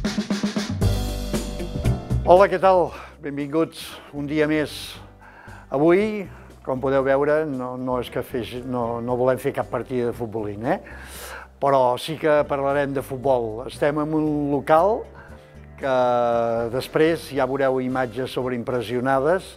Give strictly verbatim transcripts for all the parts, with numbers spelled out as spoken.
Hola, què tal? Benvinguts un dia més. Avui, com podeu veure, no, no és que feix, no, no volem fer cap partida de futbolín, eh? Però sí que parlarem de futbol. Estem en un local que després ja veureu imatges sobreimpressionades.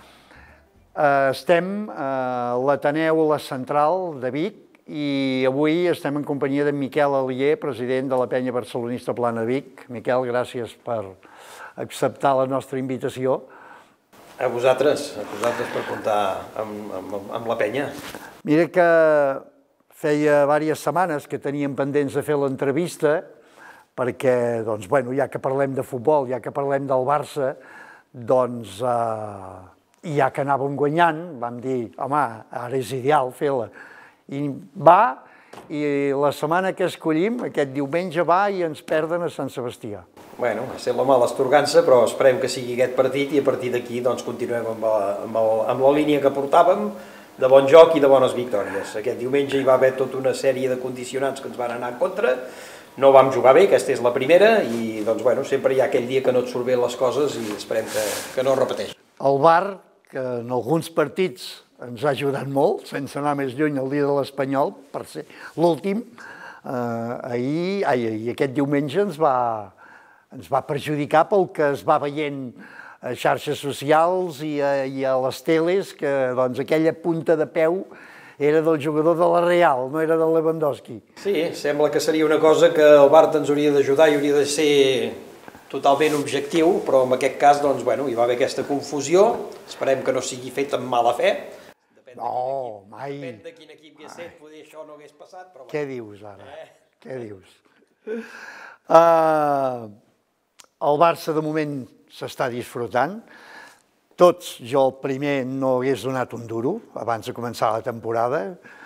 Estem a l'Ateneu La Central de Vic i avui estem en companyia de Miquel Alier, president de la Penya Barcelonista Plana de Vic. Miquel, gràcies per acceptar la nostra invitació. A vosaltres, a vosaltres per comptar amb, amb, amb la penya. Mira que feia diverses setmanes que teníem pendents de fer l'entrevista perquè, doncs, bueno, ja que parlem de futbol, ja que parlem del Barça, doncs, eh, ja que anàvem guanyant, vam dir, home, ara és ideal fer-la. I va, i la setmana que escollim, aquest diumenge, va i ens perden a Sant Sebastià. Bueno, ha estat la mala estorgança, però esperem que sigui aquest partit i a partir d'aquí doncs, continuem amb la, amb, el, amb la línia que portàvem, de bon joc i de bones victòries. Aquest diumenge hi va haver tota una sèrie de condicionants que ens van anar en contra, no vam jugar bé, aquesta és la primera, i doncs, bueno, sempre hi ha aquell dia que no et surt bé les coses i esperem que, que no es repeteixi. El V A R, que en alguns partits ens ha ajudat molt, sense anar més lluny el dia de l'Espanyol, per ser l'últim, eh, ahir, ai, ahir, aquest diumenge ens va... ens va perjudicar pel que es va veient a xarxes socials i a, i a les teles, que doncs, aquella punta de peu era del jugador de la Real, no era del Lewandowski. Sí, sembla que seria una cosa que el Barça ens hauria d'ajudar i hauria de ser totalment objectiu, però en aquest cas doncs, bueno, hi va haver aquesta confusió, esperem que no sigui fet amb mala fe. Depèn no, de mai. Depèn de quin equip hagués set, poder això no hagués passat. Però... Què dius ara? Eh? Què dius? Uh... El Barça, de moment, s'està disfrutant. Tots, jo el primer, no hagués donat un duro abans de començar la temporada.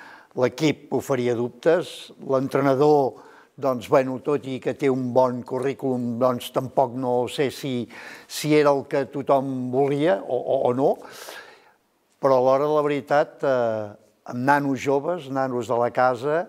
L'equip oferia dubtes. L'entrenador, doncs, bueno, tot i que té un bon currículum, doncs tampoc no sé si, si era el que tothom volia o, o, o no. Però a l'hora de la veritat, eh, amb nanos joves, nanos de la casa,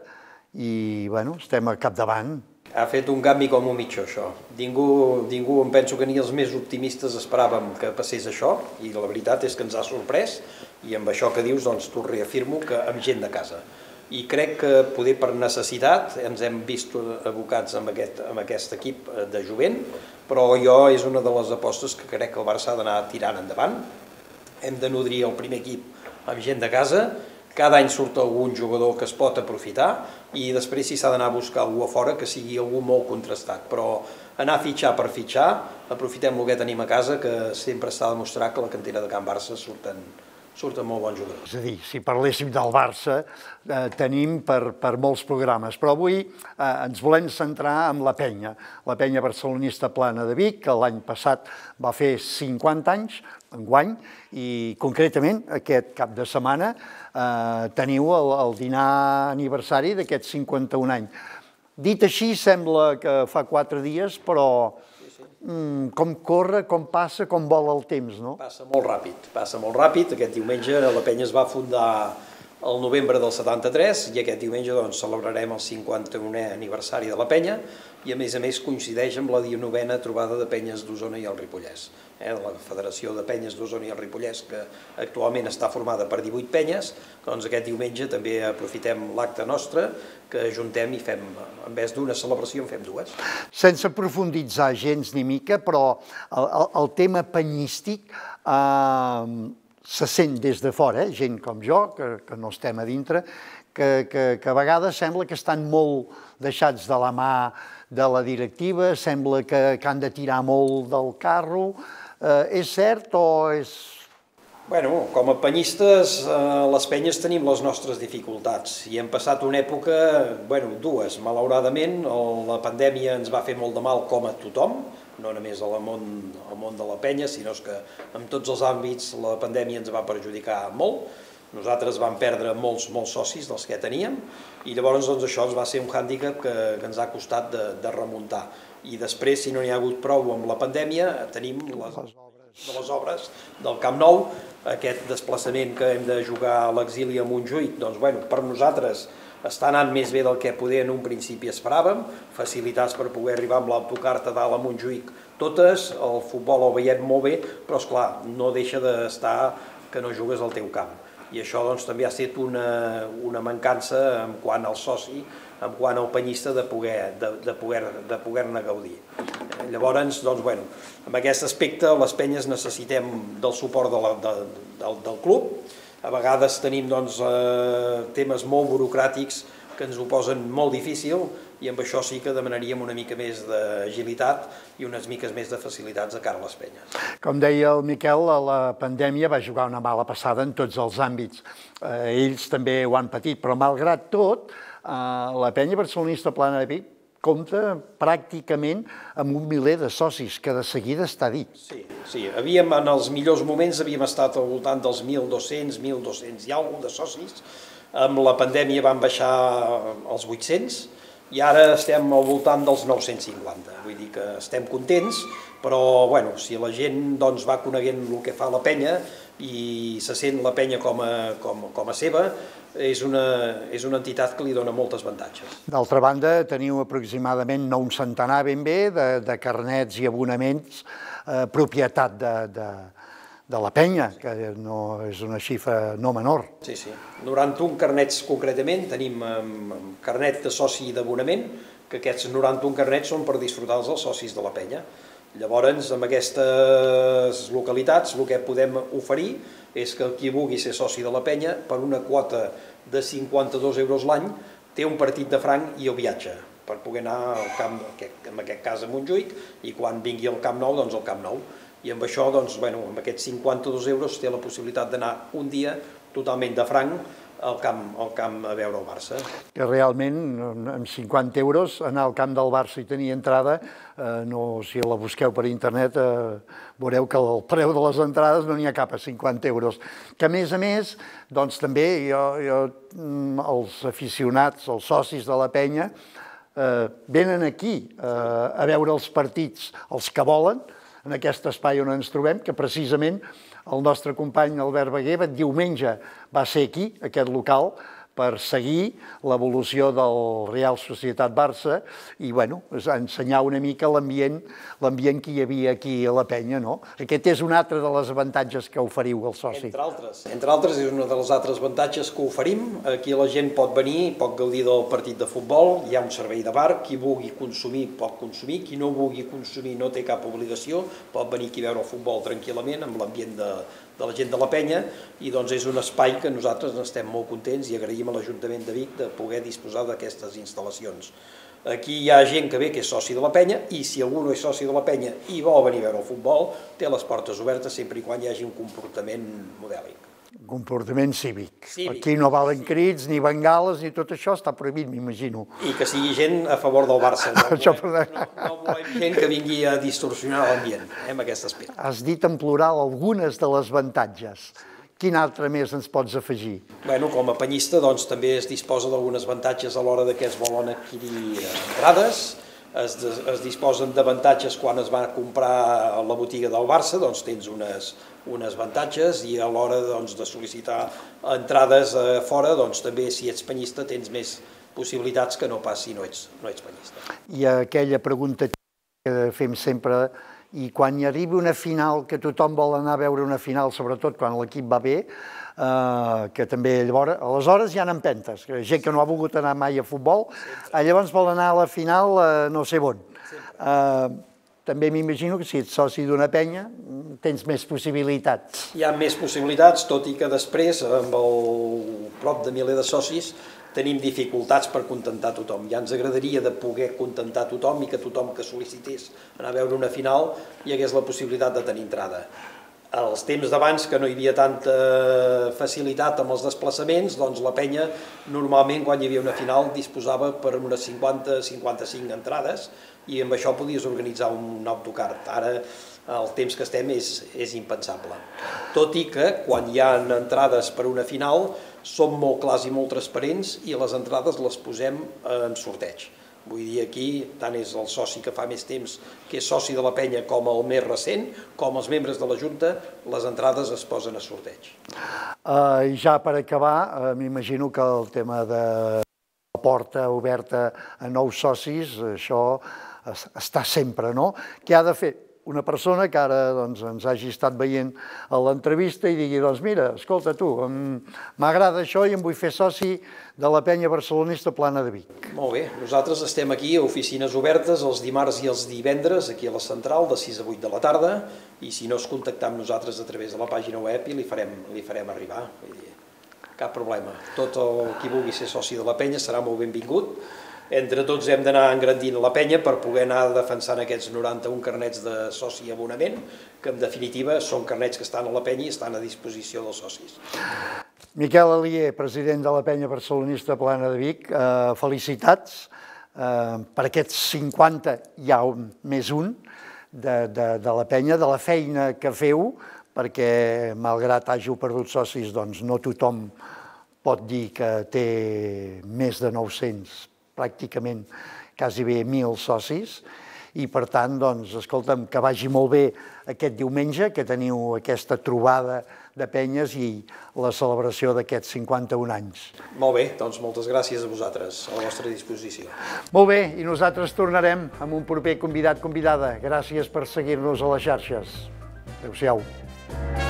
i, bueno, estem al capdavant. Ha fet un canvi com un mitjó, això. Ningú, ningú, em penso que ni els més optimistes esperàvem que passés això, i la veritat és que ens ha sorprès, i amb això que dius, doncs, t'ho reafirmo, que amb gent de casa. I crec que, poder per necessitat, ens hem vist abocats amb aquest, amb aquest equip de jovent, però jo és una de les apostes que crec que el Barça ha d'anar tirant endavant. Hem de nodrir el primer equip amb gent de casa, cada any surt algun jugador que es pot aprofitar i després si s'ha d'anar a buscar algú a fora que sigui algú molt contrastat, però anar a fitxar per fitxar, aprofitem el que tenim a casa, que sempre s'ha demostrat que la cantera de Can Barça surten, surten molt bons jugadors. És a dir, si parléssim del Barça, eh, tenim per, per molts programes, però avui eh, ens volem centrar en la penya, la Penya Barcelonista Plana de Vic, que l'any passat va fer cinquanta anys, enguany, i concretament aquest cap de setmana eh, teniu el, el dinar aniversari d'aquests cinquanta-un anys. Dit així, sembla que fa quatre dies, però sí, sí. Mm, com corre, com passa, com vola el temps, no? Passa molt ràpid, passa molt ràpid. Aquest diumenge la penya es va fundar el novembre del setanta-tres i aquest diumenge doncs, celebrarem el cinquanta-unè aniversari de la penya i a més a més coincideix amb la dinovena trobada de penyes d'Osona i el Ripollès. Eh, la Federació de Penyes d'Osona i el Ripollès, que actualment està formada per divuit penyes, doncs aquest diumenge també aprofitem l'acte nostre, que juntem i fem, en vez d'una celebració, en fem dues. Sense profunditzar gens ni mica, però el, el, el tema penyístic eh, se sent des de fora, eh? Gent com jo, que, que no estem a dintre, que, que, que a vegades sembla que estan molt deixats de la mà de la directiva, sembla que, que han de tirar molt del carro. Eh, és cert o és... Bueno, com a penyistes, eh, les penyes tenim les nostres dificultats i hem passat una època, bueno, dues, malauradament, la pandèmia ens va fer molt de mal com a tothom, no només al món, al món de la penya, sinó que en tots els àmbits la pandèmia ens va perjudicar molt. Nosaltres vam perdre molts, molts socis dels que teníem i llavors doncs, això va ser un hàndicap que, que ens ha costat de, de remuntar. I després, si no n'hi ha hagut prou amb la pandèmia, tenim les, de les obres del Camp Nou, aquest desplaçament que hem de jugar a l'exili a Montjuïc, doncs, bueno, per nosaltres està anant més bé del que poder en un principi esperàvem, facilitats per poder arribar amb l'autocar a dalt a Montjuïc totes, el futbol ho veiem molt bé, però esclar, no deixa d'estar que no jugues al teu camp. I això doncs, també ha estat una, una mancança en quant al soci, en quant al penyista de poder de, de poder, de poder-ne gaudir. Llavors, doncs, bueno, en aquest aspecte les penyes necessitem del suport de la, de, del, del club. A vegades tenim doncs, eh, temes molt burocràtics que ens ho posen molt difícil i amb això sí que demanaríem una mica més d'agilitat i unes miques més de facilitats a cara a les penyes. Com deia el Miquel, la pandèmia va jugar una mala passada en tots els àmbits. Eh, ells també ho han patit, però malgrat tot, eh, la penya barcelonista Plana de Vic compta pràcticament amb un miler de socis, que de seguida està dit. Sí, sí. Havíem, en els millors moments havíem estat al voltant dels mil dos-cents, mil dos-cents i alguna de socis. Amb la pandèmia van baixar als vuit-cents i ara estem al voltant dels nou-cents cinquanta. Vull dir que estem contents, però bueno, si la gent doncs, va coneguent el que fa la penya i se sent la penya com a, com, com a seva, és una, és una entitat que li dona molts avantatges. D'altra banda, teniu aproximadament nou un centenar ben bé de, de carnets i abonaments eh, propietat de, de, de la penya, que no és una xifra no menor. Sí, sí. noranta-un carnets concretament, tenim eh, carnet de soci d'abonament, que aquests noranta-un carnets són per disfrutar-los els socis de la penya. Llavors, en aquestes localitats, el que podem oferir és que qui vulgui ser soci de la penya, per una quota de cinquanta-dos euros l'any, té un partit de franc i el viatge, per poder anar al camp, en aquest cas a Montjuïc, i quan vingui al Camp Nou, doncs al Camp Nou. I amb això, doncs, bueno, amb aquests cinquanta-dos euros, té la possibilitat d'anar un dia totalment de franc al camp, al camp a veure el Barça. Que realment, amb cinquanta euros, anar al camp del Barça i tenir entrada, eh, no, si la busqueu per internet, eh, veureu que el preu de les entrades no n'hi ha cap a cinquanta euros. Que a més a més, doncs també jo, jo, els aficionats, els socis de la penya, eh, venen aquí eh, a veure els partits, els que volen, en aquest espai on ens trobem, que precisament el nostre company Albert Baguer diumenge va ser aquí, aquest local, per seguir l'evolució del Real Societat Barça i, bueno, ensenyar una mica l'ambient l'ambient que hi havia aquí a la penya, no? Aquest és un altre de les avantatges que oferiu al soci. Entre altres. Entre altres, és un dels altres avantatges que oferim. Aquí la gent pot venir, pot gaudir del partit de futbol, hi ha un servei de bar, qui vulgui consumir pot consumir, qui no vulgui consumir no té cap obligació, pot venir aquí a veure el futbol tranquil·lament amb l'ambient de, de la gent de la penya i doncs és un espai que nosaltres estem molt contents i agraïm a l'Ajuntament de Vic de poder disposar d'aquestes instal·lacions. Aquí hi ha gent que ve que és soci de la penya i si algú no és soci de la penya i vol venir a veure el futbol, té les portes obertes sempre i quan hi hagi un comportament modèlic. Comportament cívic. Cívic. Aquí no valen crits, ni bengales, ni tot això està prohibit, m'imagino. I que sigui gent a favor del Barça. No volem, no, no volem gent que vingui a distorsionar l'ambient, eh, en aquest aspecte. Has dit en plural algunes de les avantatges. Quin altre més ens pots afegir? Bueno, com a penyista doncs, també es disposa d'algunes avantatges a l'hora de que es volen adquirir entrades, es, es disposen d'avantatges quan es va comprar a la botiga del Barça, doncs tens unes, unes avantatges i a l'hora doncs, de sol·licitar entrades a fora, doncs també si ets penyista tens més possibilitats que no pas si no ets, no ets penyista. I aquella pregunta que fem sempre, i quan hi arribi una final, que tothom vol anar a veure una final, sobretot quan l'equip va bé, eh, que també llavors, aleshores hi ha empentes, que gent que no ha volgut anar mai a futbol, eh, llavors vol anar a la final eh, no sé on. Eh, també m'imagino que si ets soci d'una penya tens més possibilitats. Hi ha més possibilitats, tot i que després, amb el prop de miler de socis, tenim dificultats per contentar tothom. Ja ens agradaria de poder contentar tothom i que tothom que sol·licités anar a veure una final hi hagués la possibilitat de tenir entrada. Als temps d'abans, que no hi havia tanta facilitat amb els desplaçaments, doncs la penya normalment quan hi havia una final disposava per unes cinquanta a cinquanta-cinc entrades i amb això podies organitzar un autocar. Ara el temps que estem és, és impensable. Tot i que quan hi ha entrades per una final som molt clars i molt transparents i les entrades les posem en sorteig. Vull dir, aquí tant és el soci que fa més temps, que és soci de la penya, com el més recent, com els membres de la Junta, les entrades es posen a sorteig. I ja per acabar, m'imagino que el tema de la porta oberta a nous socis, això està sempre, no? Què ha de fer una persona que ara ens hagi estat veient a l'entrevista i digui, doncs mira, escolta tu, m'agrada això i em vull fer soci de la penya barcelonista Plana de Vic? Molt bé, nosaltres estem aquí a oficines obertes els dimarts i els divendres, aquí a la central, de sis a vuit de la tarda, i si no es contactar amb nosaltres a través de la pàgina web i li farem, li farem arribar. Vull dir, cap problema. Tot el qui vulgui ser soci de la penya serà molt benvingut. Entre tots hem d'anar engrandint la penya per poder anar defensant aquests noranta-un carnets de soci i abonament, que en definitiva són carnets que estan a la penya i estan a disposició dels socis. Miquel Alier, president de la penya barcelonista Plana de Vic, felicitats per aquests cinquanta, ja més un, de la penya, de la feina que feu, perquè malgrat hàgiu perdut socis, doncs no tothom pot dir que té més de nou-cents, pràcticament quasi bé mil socis, i per tant, doncs, escolta'm, que vagi molt bé aquest diumenge, que teniu aquesta trobada de penyes i la celebració d'aquests cinquanta-un anys. Molt bé, doncs moltes gràcies a vosaltres, a la vostra disposició. Molt bé, i nosaltres tornarem amb un proper convidat, convidada. Gràcies per seguir-nos a les xarxes. Adéu-siau.